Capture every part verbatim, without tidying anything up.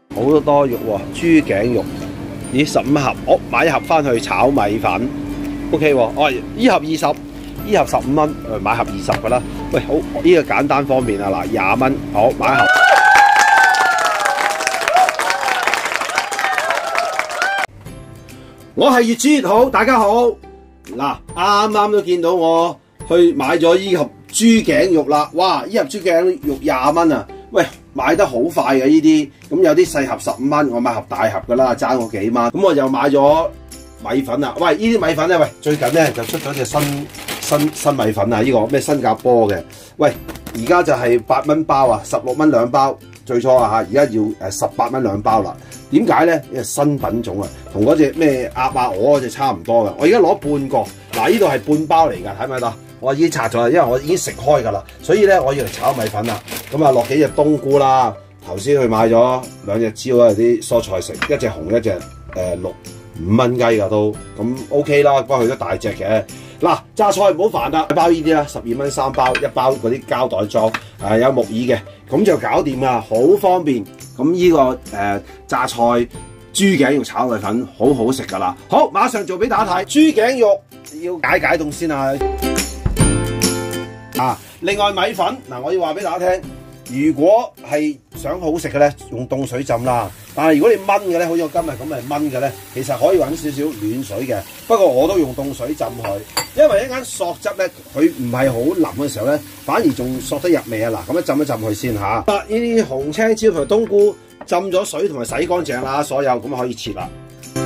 好多肉喎，豬頸肉，咦十五盒，我買一盒翻去炒米粉 ，OK 喎，哦依盒二十，依盒十五蚊，誒買盒二十噶啦。喂，好呢、這個簡單方便啊，嗱廿蚊，好買一盒。我係越煮越好，大家好。嗱，啱啱都見到我去買咗依盒豬頸肉啦，哇！依盒豬頸肉廿蚊啊，喂，買得好快嘅呢啲，咁有啲細盒十五蚊，我買盒大盒噶啦，爭我幾蚊。咁我又買咗米粉啦，喂，呢啲米粉咧，喂，最近咧就出咗隻新新新米粉啊，呢、這個咩新加坡嘅，喂，而家就係八蚊包啊，十六蚊兩包，最初啊嚇，而家要誒十八蚊兩包啦。點解咧？因為新品種啊，同嗰隻咩鴨啊鵝嗰隻差唔多嘅。我而家攞半個，嗱呢度係半包嚟㗎，睇唔睇到？我已經拆咗啦，因為我已經食開㗎啦，所以咧我要嚟炒米粉啦。咁啊落幾隻冬菇啦，頭先去買咗兩隻蕉啊，啲蔬菜食，一隻紅一隻誒、呃、六五蚊雞㗎都，咁 OK 啦，不過佢都大隻嘅。嗱榨菜唔好煩啦，包呢啲啦，十二蚊三包，一包嗰啲膠袋裝，誒、呃、有木耳嘅，咁就搞掂啦，好方便。咁呢、這個誒、呃、榨菜豬頸肉炒米粉好好食㗎啦！好，馬上做俾大家睇。豬頸肉要解解凍先啊！啊，另外米粉嗱，我要話俾大家聽，如果係想好食嘅咧，用凍水浸啦。但係如果你炆嘅咧，好似我今日咁嚟炆嘅咧，其實可以揾少少暖水嘅。不過我都用凍水浸佢，因為一間索汁咧，佢唔係好腍嘅時候咧，反而仲索得入味啊！嗱，咁樣浸一浸佢先嚇。呢啲紅青椒同冬菇浸咗水同埋洗乾淨啦，所有咁可以切啦。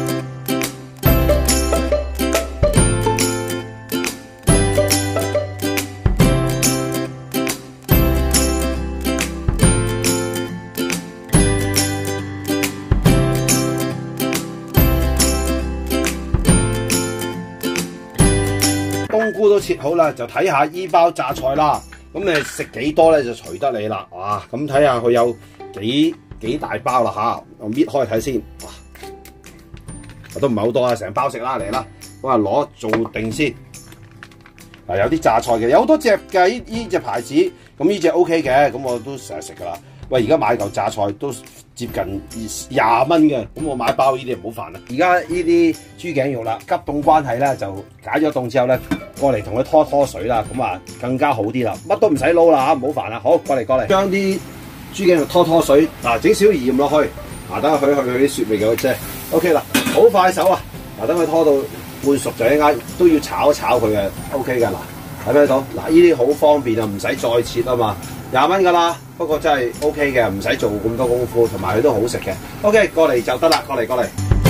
冬菇都切好啦，就睇下依包榨菜啦。咁你食幾多咧就隨得你啦。哇！咁睇下佢有幾幾大包啦嚇，我搣開睇先。哇！都唔係好多啊，成包食啦嚟啦。咁啊攞做定先。嗱有啲榨菜嘅，有好多隻嘅依依隻牌子。咁呢隻 O K 嘅，咁我都成日食噶啦。喂，而家買嚿榨菜都接近廿蚊嘅，咁我買包呢啲唔好煩啦。而家呢啲豬頸肉啦，急凍關係咧就解咗凍之後咧，過嚟同佢拖拖水啦，咁啊更加好啲啦，乜都唔使撈啦嚇，唔好煩啦。好，過嚟過嚟，將啲豬頸肉拖拖水，嗱整少鹽落去，嗱等佢去去去啲雪味嘅啫。O K 啦，好快手啊！嗱等佢拖到半熟就一間都要炒一炒佢嘅 O K 㗎嗱，睇唔睇到？嗱呢啲好方便啊，唔使再切啊嘛，廿蚊㗎啦。不過真係 O K 嘅，唔使做咁多功夫，同埋佢都好食嘅。O K 過嚟就得啦，過嚟過嚟。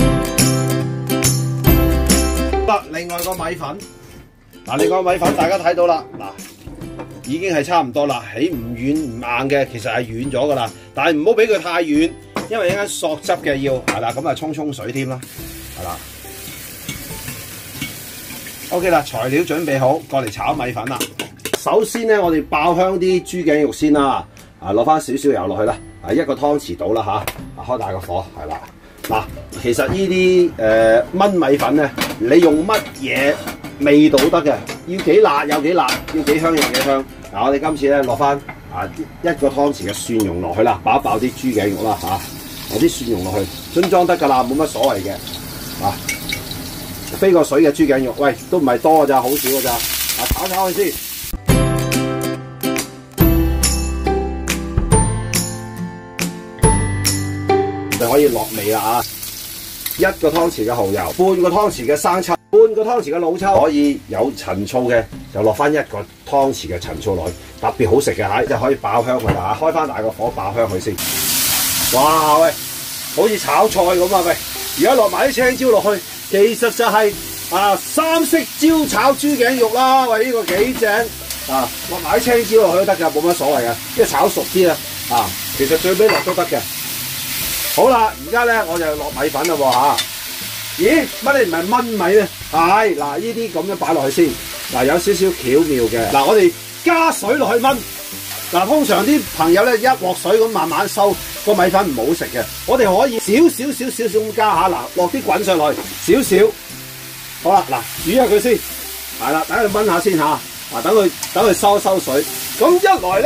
得另外個米粉，嗱另外個米粉大家睇到啦，嗱已經係差唔多啦，起唔軟唔硬嘅，其實係軟咗㗎啦。但係唔好俾佢太軟，因為一間索汁嘅要係啦，咁啊沖沖水添啦，係啦。O K 啦，材料準備好，過嚟炒米粉啦。首先咧，我哋爆香啲豬頸肉先啦。啊，攞翻少少油落去啦，啊一個湯匙到啦嚇，開大個火係啦。嗱，其實呢啲誒燜米粉咧，你用乜嘢味道都得嘅，要幾辣有幾辣，要幾香有幾香。嗱，我哋今次咧落翻啊一個湯匙嘅蒜蓉落去啦，爆一爆啲豬頸肉啦嚇，攞啲蒜蓉落去，樽裝得㗎啦，冇乜所謂嘅。啊，飛過水嘅豬頸肉，喂都唔係多㗎咋，好少㗎咋，啊炒炒佢先。就可以落味啦啊！一個湯匙嘅蠔油，半個湯匙嘅生抽，半個湯匙嘅老抽，可以有陳醋嘅就落翻一個湯匙嘅陳醋落去，特別好食嘅嚇，就可以爆香佢啦嚇！開翻大個火爆香佢先。哇喂，好似炒菜咁啊喂！而家落埋啲青椒落去，其實就係、是、啊三色椒炒豬頸肉啦！喂，呢、這個幾正啊！落埋啲青椒落去都得㗎，冇乜所謂嘅，即係炒熟啲啊！啊，其實最尾落都得嘅。好啦，而家咧我就落米粉啦喎嚇。咦，乜你唔係燜米咧？係嗱，呢啲咁樣擺落去先。嗱，有少少巧妙嘅。嗱，我哋加水落去燜。嗱，通常啲朋友咧一鑊水咁慢慢收，個米粉唔好食嘅。我哋可以少少少少少咁加下。嗱，落啲滾上去，少少。好啦，嗱，煮下佢先。係啦，等佢燜下先嚇。嗱，等佢等佢收一收水。咁一來咧，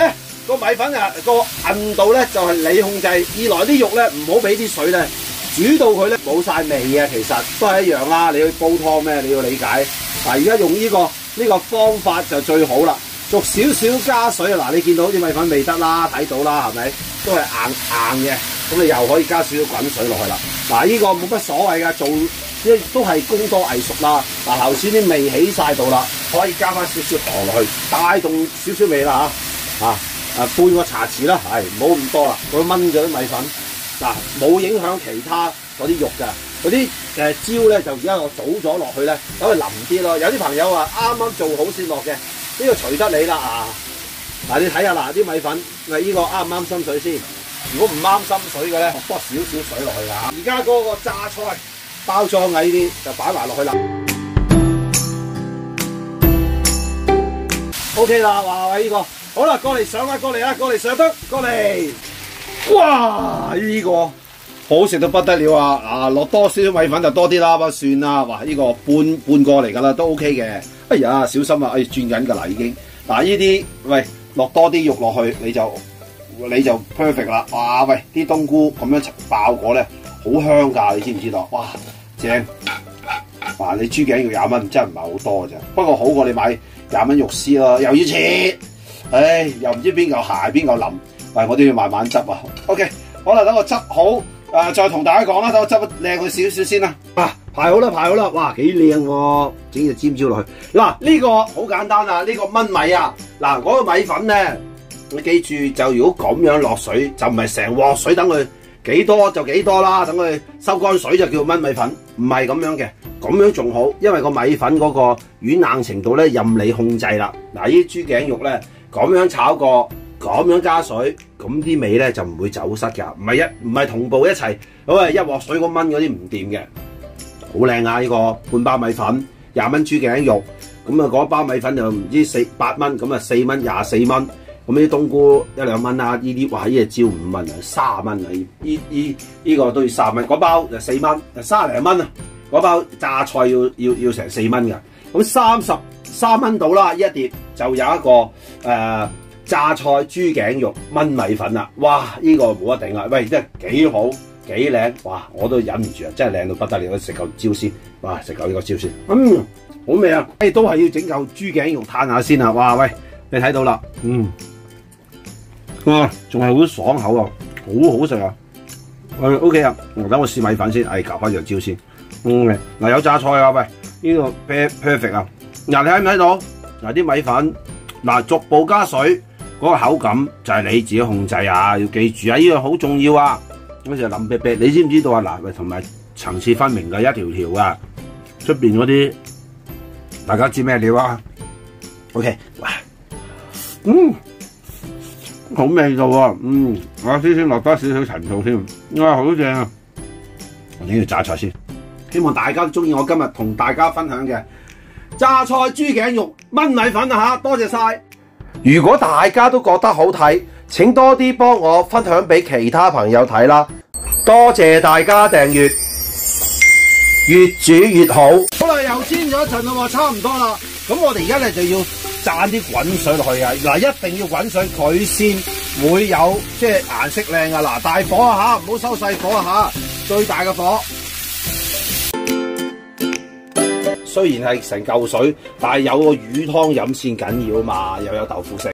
個米粉啊個韌度咧就係你控制，二來啲肉咧唔好俾啲水咧煮到佢咧冇晒味啊，其實都係一樣啦。你去煲湯咩？你要理解。嗱，而家用呢個呢個方法就最好啦，逐少少加水啊！嗱，你見到啲米粉未得啦，睇到啦，係咪？都係硬硬嘅，咁你又可以加少少滾水落去啦。嗱，呢個冇乜所謂㗎，做即係都係功多藝熟啦。嗱，頭先啲味起晒度啦，可以加翻少少糖落去，帶動少少味啦嚇啊啊半個茶匙啦，係唔好咁多啦，佢炆咗啲米粉嗱，冇影響其他嗰啲肉㗎。嗰啲誒椒咧就而家我倒咗落去咧，等佢腍啲咯。有啲朋友話啱啱做好先落嘅，呢個隨得你啦啊！嗱，你睇下嗱啲米粉，嗱呢個啱唔啱心水先？如果唔啱心水嘅咧，多少少水落去啦。而家嗰個榨菜包裝嘅呢啲就擺埋落去啦。OK 啦，哇喂呢個好啦，過嚟上啦，過嚟啦，過嚟上得，過嚟！哇呢個〜好食到不得了啊！啊，落多少少米粉就多啲啦，不過算啦。哇，呢、這個半半個嚟㗎啦，都 OK 嘅。哎呀，小心啊！哎，轉緊㗎啦已經。嗱，呢啲喂落多啲肉落去，你就你就 perfect 啦。哇，喂，啲冬菇咁樣爆過咧，好香㗎，你知唔知道？哇，正！哇，你豬頸肉廿蚊真係唔係好多㗎咋，不過好過你買廿蚊肉絲咯，又要切，唉，又唔知邊嚿鞋邊嚿腍，喂，我都要慢慢執啊。OK， 好啦，等我執好。誒、呃，再同大家講啦，等我執靚佢少少先啦。啊，排好啦，排好啦，哇，幾靚喎！整隻尖椒落去。嗱、啊，呢、這個好簡單啊，呢、這個炆米啊，嗱、啊，嗰、那個米粉咧，你記住就如果咁樣落水，就唔係成鑊水，等佢幾多就幾多啦，等佢收乾水就叫炆米粉，唔係咁樣嘅，咁樣仲好，因為個米粉嗰個軟硬程度咧任你控制啦。嗱、啊，呢啲豬頸肉咧咁樣炒過。咁樣加水，咁啲味咧就唔會走失㗎，唔係一唔係同步一齊，咁啊一鑊水咁炆嗰啲唔掂嘅，好靚啊！呢、這個半包米粉廿蚊豬頸肉，咁啊嗰包米粉就唔知四八蚊，咁啊四蚊廿四蚊，咁啲冬菇一兩蚊啊，呢啲哇呢隻椒五蚊啊，卅蚊啊，呢呢呢個都要卅蚊，嗰包就四蚊，就卅零蚊啊，嗰包榨菜要要要成四蚊㗎，咁三十三蚊到啦，呢一碟就有一個誒。呃榨菜豬頸肉炆米粉啦，哇！呢、這個冇得頂啊！喂，真係幾好幾靚，哇！我都忍唔住啊，真係靚到不得了！食嚿椒先，哇！食嚿呢個椒先，嗯，好味啊！誒，都係要整嚿豬頸肉嘆下先啊！哇！喂，你睇到啦，嗯，哇，仲係好爽口啊，好好食啊！誒 ，OK 啊，等我試米粉先，誒，夾翻隻椒先，嗯，嗱有榨菜啊，喂，呢、這個 perfect 啊！嗱，你睇唔睇到？嗱啲米粉，嗱逐步加水。嗰個口感就係你自己控制啊！要記住啊，呢個好重要啊！嗰時腍啤啤，你知唔知道啊？嗱，同埋層次分明嘅一條條啊，出邊嗰啲大家知咩料啊 ？OK， 哇，嗯，好味道喎，嗯，我先先落多少少陳醋添，哇，好正啊！我整條榨菜先，希望大家都中意我今日同大家分享嘅榨菜豬頸肉炆米粉啊嚇！多謝晒。如果大家都覺得好睇，請多啲幫我分享俾其他朋友睇啦！多謝大家訂閱，越煮越好。好啦，又煎咗一陣啦喎，差唔多啦。咁我哋而家咧就要灒啲滾水落去啊！嗱，一定要滾水，佢先會有即係顏色靚啊！嗱，大火啊嚇，唔好收細火啊嚇，最大嘅火。雖然係成嚿水，但係有個魚湯飲先緊要啊嘛，又有豆腐食。